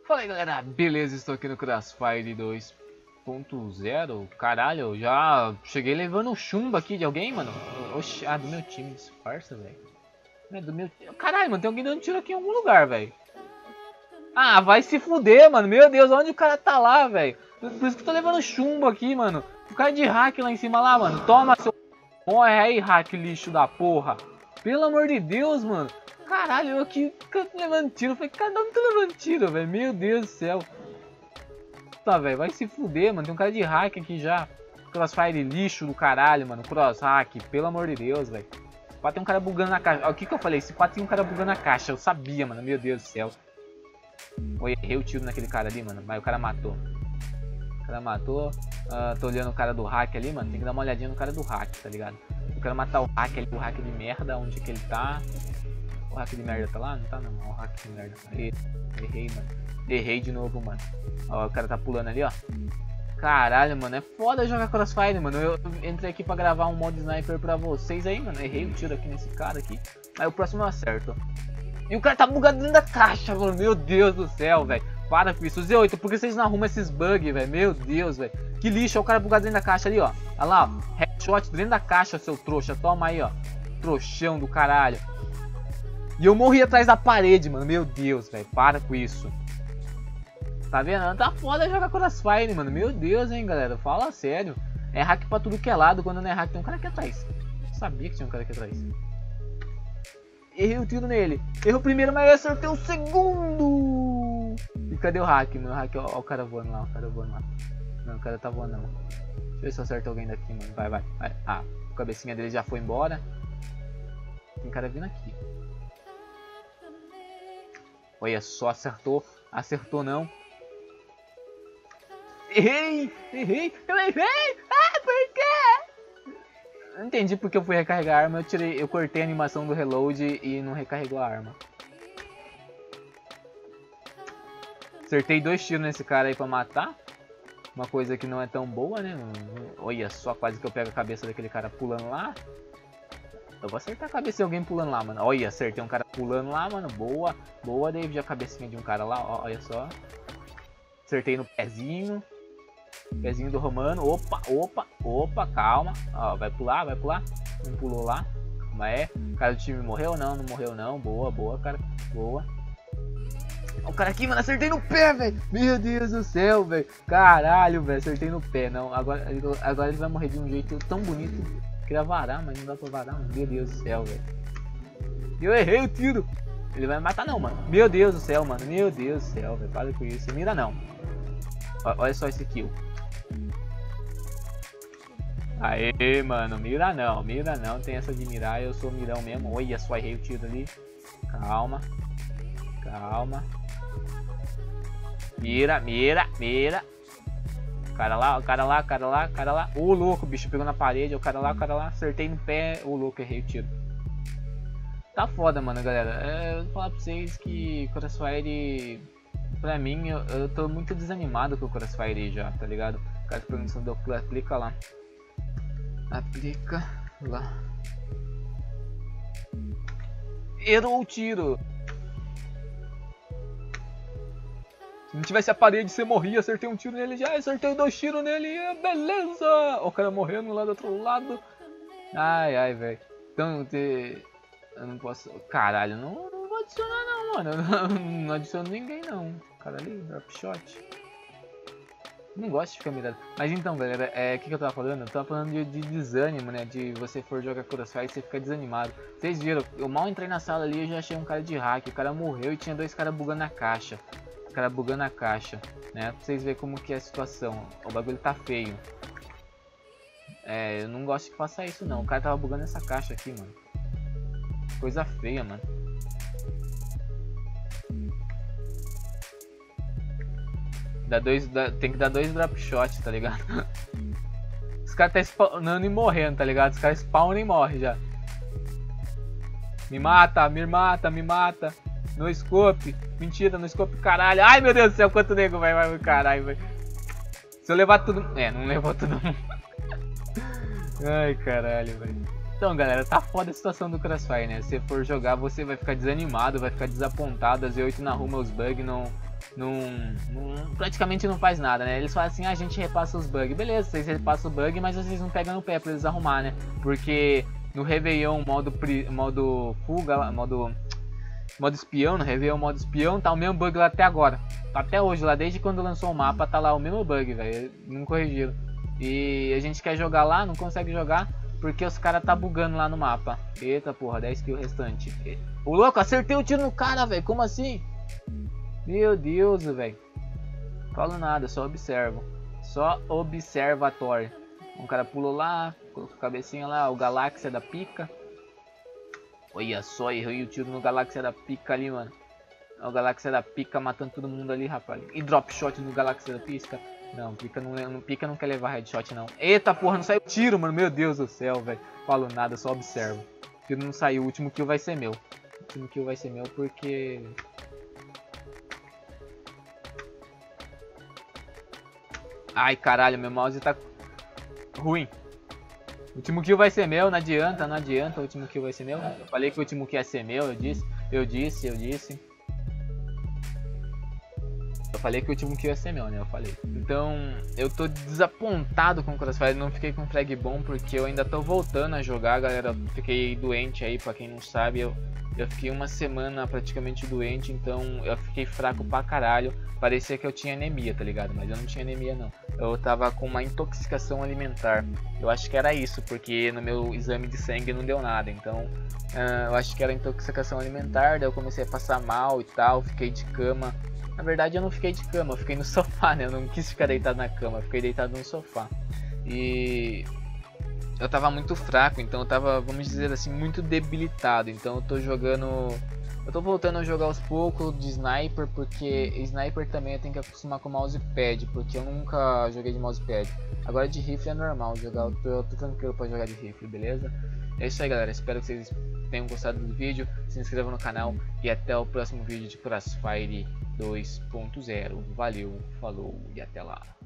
Fala aí galera, beleza? Estou aqui no Crossfire 2.0. Caralho, eu já cheguei levando um chumbo aqui de alguém, mano. Oxi, do meu time, disfarça, velho. Não é do meu... Caralho, mano, tem alguém dando tiro aqui em algum lugar, velho. Ah, vai se fuder, mano. Meu Deus, onde o cara tá lá, velho? Por isso que eu tô levando chumbo aqui, mano. O cara de hack lá em cima lá, mano. Toma seu... Morre aí, hack lixo da porra. Pelo amor de Deus, mano. Caralho, eu aqui levando tiro. Eu falei, cada um tá levando tiro, velho. Meu Deus do céu. Tá, velho, vai se fuder, mano. Tem um cara de hack aqui já. Crossfire lixo do caralho, mano. Cross hack, pelo amor de Deus, velho. Pá, tem um cara bugando na caixa. Ó, o que que eu falei? Esse pá tem um cara bugando na caixa. Eu sabia, mano. Meu Deus do céu. Eu errei o tiro naquele cara ali, mano. Mas o cara matou. O cara matou. Tô olhando o cara do hack ali, mano. Tem que dar uma olhadinha no cara do hack, tá ligado? Eu quero matar o hack ali, o hack de merda. Onde que ele tá? O hack de merda tá lá? Não tá não, o hack de merda. Errei, mano. Errei de novo, mano. Ó, o cara tá pulando ali, ó. Caralho, mano, é foda jogar Crossfire, mano. Eu entrei aqui pra gravar um modo sniper pra vocês aí, mano. Errei o tiro aqui nesse cara aqui. Mas o próximo eu acerto. E o cara tá bugado dentro da caixa, mano. Meu Deus do céu, velho. Para com isso. Z8, por que vocês não arrumam esses bugs, velho? Meu Deus, velho. Que lixo, ó, o cara bugado dentro da caixa ali, ó. Olha lá, ó. Headshot dentro da caixa, seu trouxa. Toma aí, ó. Trouxão do caralho. E eu morri atrás da parede, mano. Meu Deus, velho. Para com isso. Tá vendo? Tá foda jogar Crossfire, mano. Meu Deus, hein, galera. Fala sério. É hack pra tudo que é lado. Quando não é hack, tem um cara aqui atrás. Eu sabia que tinha um cara aqui atrás. Errei o tiro nele. Errei o primeiro, mas eu acertei o segundo. E cadê o hack? Meu hack, ó o cara voando lá. O cara voando lá. Não, o cara tá voando não. Deixa eu ver se eu acerto alguém daqui, mano. Vai, vai. Ah, a cabecinha dele já foi embora. Tem cara vindo aqui. Olha só, acertou. Acertou não. Errei! Errei! Eu errei! Ah, por quê? Não entendi porque eu fui recarregar a arma. Eu cortei a animação do reload e não recarregou a arma. Acertei 2 tiros nesse cara aí pra matar. Uma coisa que não é tão boa, né? Olha só, quase que eu pego a cabeça daquele cara pulando lá. Eu vou acertar a cabeça de alguém pulando lá, mano. Olha, acertei um cara pulando lá, mano. Boa. Boa, David. A cabecinha de um cara lá, ó, olha só. Acertei no pezinho. Pezinho do Romano. Opa, opa, opa, calma. Ó, vai pular, vai pular. Não pulou lá. Mas é. O cara do time morreu? Não, não morreu não. Boa, boa, cara. Boa. Ó, o cara aqui, mano. Acertei no pé, velho. Meu Deus do céu, velho. Caralho, velho. Acertei no pé. Não, agora ele vai morrer de um jeito tão bonito. Queria varar, mas não dá pra varar. Meu Deus do céu, velho. Eu errei o tiro. Ele vai me matar não, mano. Meu Deus do céu, mano. Meu Deus do céu, velho. Para com isso. Mira não. Olha só esse kill. Aê, mano. Mira não. Mira não. Tem essa de mirar. Eu sou mirão mesmo. Olha só, errei o tiro ali. Calma. Calma. Mira, mira, mira. Cara lá, cara lá, cara lá, cara lá. Ô louco, o bicho pegou na parede. O cara lá, acertei no pé. Ô louco, errei o tiro. Tá foda, mano, galera. Eu vou falar pra vocês que Crossfire, pra mim, eu tô muito desanimado com o Crossfire já, tá ligado? Caso pergunta do aplica lá. Aplica lá. Errou o tiro. Se não tivesse a parede, você morria. Acertei um tiro nele já. Acertei 2 tiros nele. Beleza. O cara morrendo lá do outro lado. Ai, ai, velho. Então, eu não posso... Caralho, não vou adicionar não, mano. Não adiciono ninguém não. Cara ali, drop shot. Não gosto de ficar mirado. Mas então, galera, o que eu tava falando? Eu tava falando de desânimo, né? De você for jogar Crossfire e você fica desanimado. Vocês viram, eu mal entrei na sala ali e já achei um cara de hack. O cara morreu e tinha 2 caras bugando a caixa. O cara bugando a caixa, né? Pra vocês verem como que é a situação. O bagulho tá feio. Eu não gosto que faça isso não. O cara tava bugando essa caixa aqui, mano. Coisa feia, mano. Tem que dar 2 drop shot, tá ligado? Os caras tá spawnando e morrendo, tá ligado? Os caras spawnam e morrem já. Me mata, me mata, me mata. No scope. Mentira, no scope, caralho. Ai, meu Deus do céu, quanto nego vai, caralho, vai. Se eu levar tudo... não levou tudo. Ai, caralho, velho. Então, galera, tá foda a situação do Crossfire, né? Se for jogar, você vai ficar desanimado, vai ficar desapontado. A Z8 não arruma os bugs, praticamente não faz nada, né? Eles falam assim, a gente repassa os bugs. Beleza, vocês repassam o bug, mas vocês não pegam no pé pra eles arrumar, né? Porque no Réveillon, modo fuga, modo espião, no Réveillon, modo espião, tá o mesmo bug lá até agora. Tá até hoje lá, desde quando lançou o mapa, tá lá o mesmo bug, velho. Não corrigiram. E a gente quer jogar lá, não consegue jogar, porque os caras tá bugando lá no mapa. Eita porra, 10 kills restante. Ô louco, acertei o tiro no cara, velho. Como assim? Meu Deus, velho. Falo nada, só observo. Só observatório. Um cara pulou lá, colocou a cabecinha lá, o Galáxia da Pica. Olha só, errei o tiro no Galáxia da Pica ali, mano. O Galáxia da Pica matando todo mundo ali, rapaz. E drop shot no Galáxia da Pisca. Não, Pica não quer levar headshot, não. Eita porra, não saiu tiro, mano. Meu Deus do céu, velho. Falo nada, só observo. O tiro não saiu, o último kill vai ser meu. O último kill vai ser meu porque... Ai, caralho, meu mouse tá ruim. O último kill vai ser meu, não adianta, o último kill vai ser meu. Eu falei que o último kill ia ser meu, eu disse. Eu falei que o último kill ia ser meu, né? Eu falei. Então, eu tô desapontado com o Crossfire, não fiquei com frag bom porque eu ainda tô voltando a jogar, galera. Fiquei doente aí, pra quem não sabe, eu fiquei uma semana praticamente doente, então eu fiquei fraco pra caralho. Parecia que eu tinha anemia, tá ligado? Mas eu não tinha anemia, não. Eu tava com uma intoxicação alimentar. Eu acho que era isso, porque no meu exame de sangue não deu nada. Então, eu acho que era intoxicação alimentar. Daí eu comecei a passar mal e tal, fiquei de cama. Na verdade, eu não fiquei de cama, eu fiquei no sofá, né? Eu não quis ficar deitado na cama, eu fiquei deitado no sofá. E... eu tava muito fraco, então eu tava, vamos dizer assim, muito debilitado. Então eu tô jogando... eu tô voltando a jogar aos poucos de sniper, porque sniper também eu tenho que acostumar com mousepad, porque eu nunca joguei de mousepad. Agora de rifle é normal jogar, eu tô tranquilo pra jogar de rifle, beleza? É isso aí, galera, espero que vocês tenham gostado do vídeo, se inscrevam no canal e até o próximo vídeo de Crossfire 2.0. Valeu, falou e até lá.